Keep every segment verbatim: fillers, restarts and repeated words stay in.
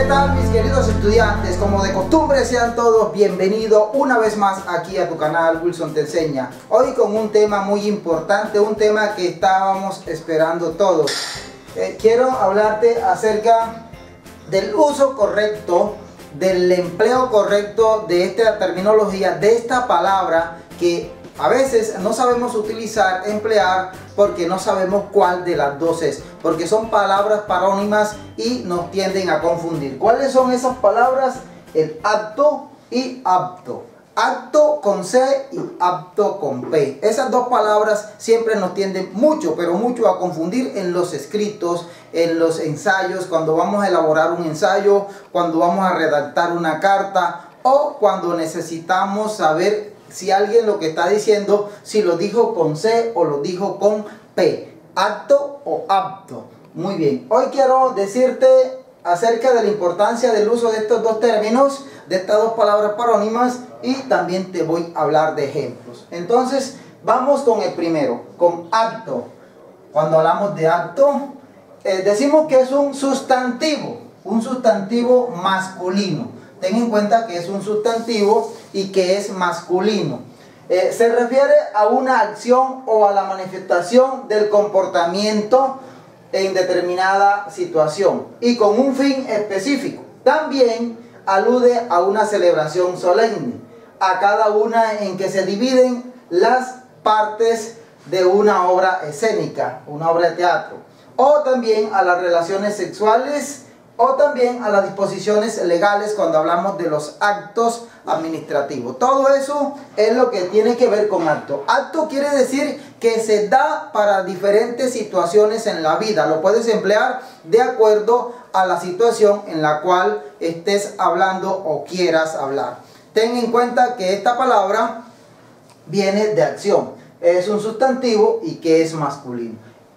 ¿qué tal mis queridos estudiantes? Como de costumbre, sean todos bienvenidos una vez más aquí a tu canal Wilson Te Enseña. Hoy con un tema muy importante, un tema que estábamos esperando todos. Eh, quiero hablarte acerca del uso correcto, del empleo correcto de esta terminología, de esta palabra que a veces no sabemos utilizar, emplear, porque no sabemos cuál de las dos es, porque son palabras parónimas y nos tienden a confundir. ¿Cuáles son esas palabras? El apto y apto. Apto con C y apto con P. Esas dos palabras siempre nos tienden mucho, pero mucho a confundir en los escritos, en los ensayos, cuando vamos a elaborar un ensayo, cuando vamos a redactar una carta o cuando necesitamos saber si alguien lo que está diciendo, si lo dijo con C o lo dijo con P. Apto o apto. Muy bien. Hoy quiero decirte acerca de la importancia del uso de estos dos términos, de estas dos palabras parónimas, y también te voy a hablar de ejemplos. Entonces, vamos con el primero, con apto. Cuando hablamos de apto, eh, decimos que es un sustantivo, un sustantivo masculino. Ten en cuenta que es un sustantivo y que es masculino. Eh, se refiere a una acción o a la manifestación del comportamiento en determinada situación y con un fin específico. También alude a una celebración solemne, a cada una en que se dividen las partes de una obra escénica, una obra de teatro, o también a las relaciones sexuales, o también a las disposiciones legales cuando hablamos de los actos administrativos. Todo eso es lo que tiene que ver con acto. Acto quiere decir que se da para diferentes situaciones en la vida. Lo puedes emplear de acuerdo a la situación en la cual estés hablando o quieras hablar. Ten en cuenta que esta palabra viene de acción. Es un sustantivo y que es masculino.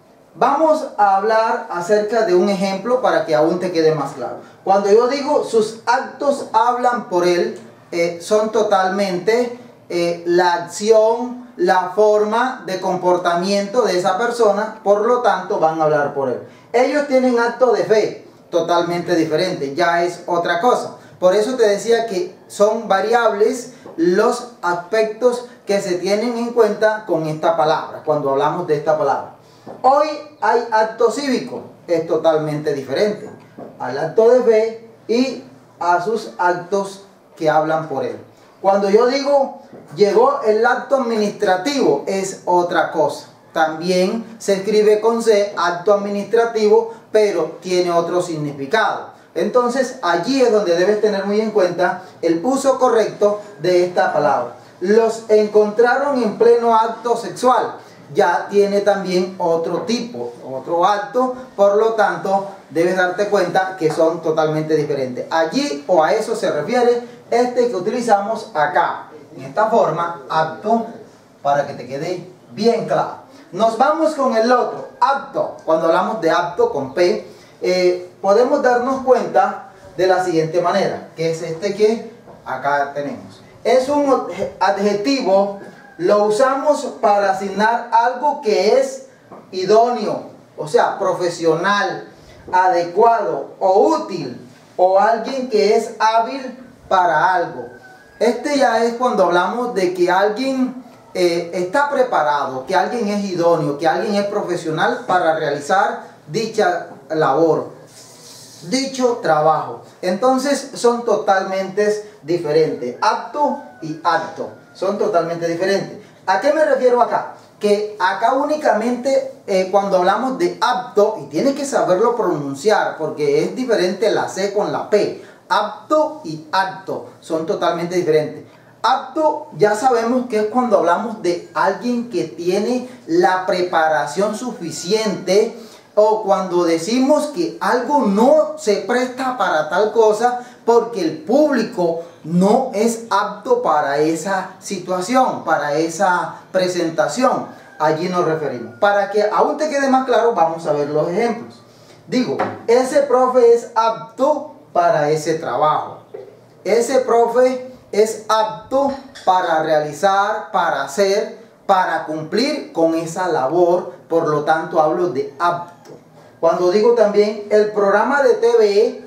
Vamos a hablar acerca de un ejemplo para que aún te quede más claro. Cuando yo digo sus actos hablan por él, eh, son totalmente eh, la acción, la forma de comportamiento de esa persona, por lo tanto van a hablar por él. Ellos tienen acto de fe, totalmente diferente, ya es otra cosa. Por eso te decía que son variables los aspectos que se tienen en cuenta con esta palabra, cuando hablamos de esta palabra. Hoy hay acto cívico, es totalmente diferente al acto de fe y a sus actos que hablan por él. Cuando yo digo llegó el acto administrativo, es otra cosa. También se escribe con C, acto administrativo, pero tiene otro significado. Entonces allí es donde debes tener muy en cuenta el uso correcto de esta palabra. Los encontraron en pleno acto sexual. Ya tiene también otro tipo, otro acto, por lo tanto debes darte cuenta que son totalmente diferentes. Allí o a eso se refiere este que utilizamos acá, en esta forma, acto, para que te quede bien claro. Nos vamos con el otro, acto. Cuando hablamos de acto con P, eh, podemos darnos cuenta de la siguiente manera, que es este que acá tenemos. Es un adjetivo. Lo usamos para asignar algo que es idóneo, o sea, profesional, adecuado o útil, o alguien que es hábil para algo. Este ya es cuando hablamos de que alguien eh, está preparado, que alguien es idóneo, que alguien es profesional para realizar dicha labor, dicho trabajo. Entonces son totalmente diferentes, apto y acto. Son totalmente diferentes. ¿A qué me refiero acá? Que acá únicamente eh, cuando hablamos de apto, y tienes que saberlo pronunciar porque es diferente la C con la P. Apto y acto son totalmente diferentes. Apto ya sabemos que es cuando hablamos de alguien que tiene la preparación suficiente, o cuando decimos que algo no se presta para tal cosa porque el público no es apto para esa situación, para esa presentación. Allí nos referimos. Para que aún te quede más claro, vamos a ver los ejemplos. Digo, ese profe es apto para ese trabajo. Ese profe es apto para realizar, para hacer, para cumplir con esa labor. Por lo tanto, hablo de apto. Cuando digo también el programa de T V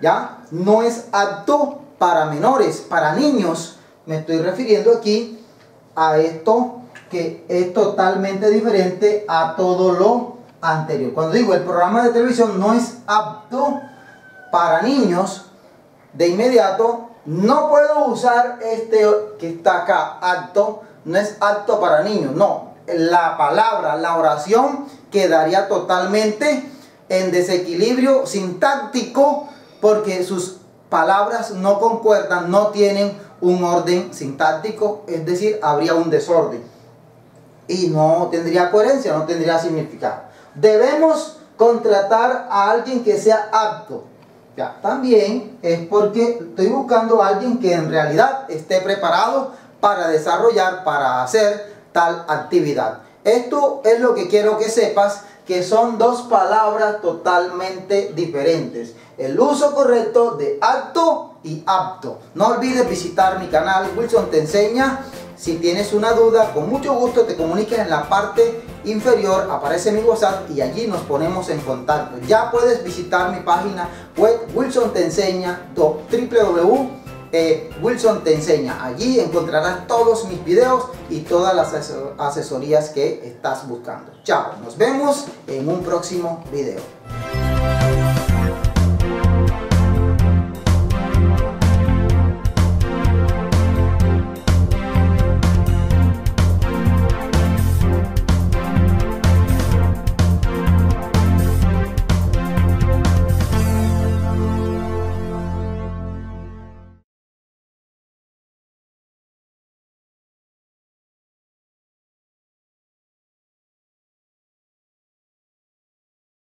¿ya? No es apto para menores, para niños. Me estoy refiriendo aquí a esto que es totalmente diferente a todo lo anterior. Cuando digo el programa de televisión no es apto para niños, de inmediato no puedo usar este que está acá, apto, no es apto para niños, no. La palabra, la oración quedaría totalmente en desequilibrio sintáctico porque sus palabras no concuerdan, no tienen un orden sintáctico, es decir, habría un desorden y no tendría coherencia, no tendría significado. Debemos contratar a alguien que sea apto. Ya, también es porque estoy buscando a alguien que en realidad esté preparado para desarrollar, para hacer tal actividad. Esto es lo que quiero que sepas, que son dos palabras totalmente diferentes. El uso correcto de apto y apto. No olvides visitar mi canal Wilson Te Enseña. Si tienes una duda, con mucho gusto te comuniques en la parte inferior, aparece mi WhatsApp y allí nos ponemos en contacto. Ya puedes visitar mi página web Wilson Te Enseña, w w w punto wilson te enseña. Allí encontrarás todos mis videos y todas las asesorías que estás buscando. Chao, nos vemos en un próximo video.